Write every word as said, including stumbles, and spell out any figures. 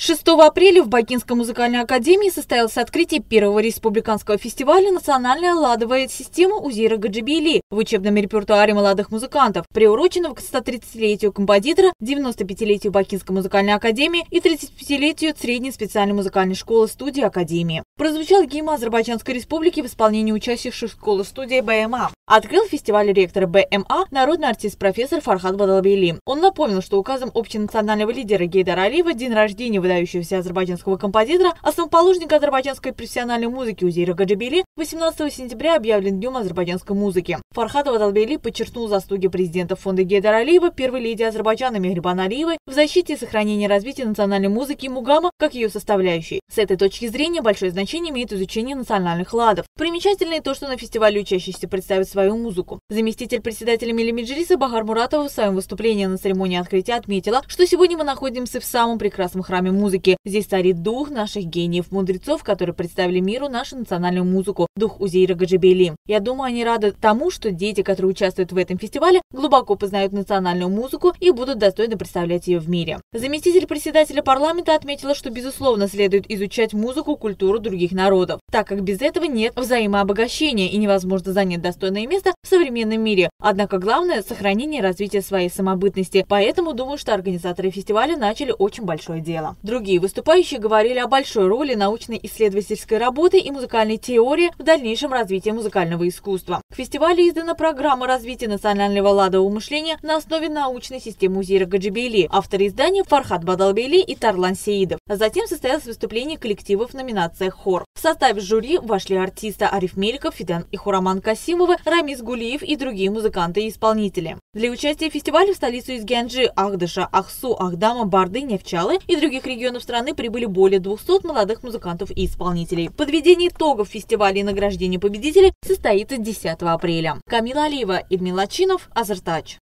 шестого апреля в Бакинской музыкальной академии состоялось открытие первого республиканского фестиваля «Национальная ладовая система Узира Гаджибейли» в учебном репертуаре молодых музыкантов, приуроченного к стотридцатилетию композитора, девяносто пятилетию Бакинской музыкальной академии и тридцатипятилетию средней специальной музыкальной школы-студии Академии. Прозвучал гимн Азербайджанской республики в исполнении учащихся школы-студии БМА. Открыл фестиваль ректор БМА народный артист профессор Фархат Бадалбейли. Он напомнил, что указом общенационального лидера Гейдара Алиева день рождения выдающегося азербайджанского композитора, основоположника азербайджанской профессиональной музыки Узира Гаджибейли, восемнадцатого сентября объявлен Днем азербайджанской музыки. Фархат Бадалбейли подчеркнул заслуги президента фонда Гейдара Алиева, первой леди Азербайджана Мехрибан Алиевой в защите и сохранении и развитии национальной музыки и мугама как ее составляющей. С этой точки зрения большое значение имеет изучение национальных ладов. Примечательно и то, что на фестивале учащиеся представят свою музыку. Заместитель председателя Милли Меджлиса Бахар Муратова в своем выступлении на церемонии открытия отметила, что сегодня мы находимся в самом прекрасном храме музыки. Здесь царит дух наших гениев-мудрецов, которые представили миру нашу национальную музыку, дух Узира Гаджибейли. Я думаю, они рады тому, что дети, которые участвуют в этом фестивале, глубоко познают национальную музыку и будут достойно представлять ее в мире. Заместитель председателя парламента отметила, что безусловно следует изучать музыку, культуру других народов, так как без этого нет взаимообогащения и невозможно занять достойное место в современном мире. Однако главное – сохранение и развитие своей самобытности. Поэтому думаю, что организаторы фестиваля начали очень большое дело. Другие выступающие говорили о большой роли научно-исследовательской работы и музыкальной теории в дальнейшем развитии музыкального искусства. К фестивалю издана программа развития национального ладового мышления на основе научной системы Узира Гаджибейли. Авторы издания Фархат Бадалбейли и Тарлан Сеидов. Затем состоялось выступление коллективов в номинациях «Хор». В состав жюри вошли артисты Ариф Меликов, Фидан и Хураман Касимовы, Рамис Гулиев и другие музыканты и исполнители. Для участия в фестивале в столицу из Гянджи, Ахдыша, Ахсу, Ахдама, Барды, Невчалы и других регионов страны прибыли более двухсот молодых музыкантов и исполнителей. Подведение итогов фестиваля и награждение победителей состоится десятого апреля. Камила Алиева, Ильмин Лачинов, Азертач.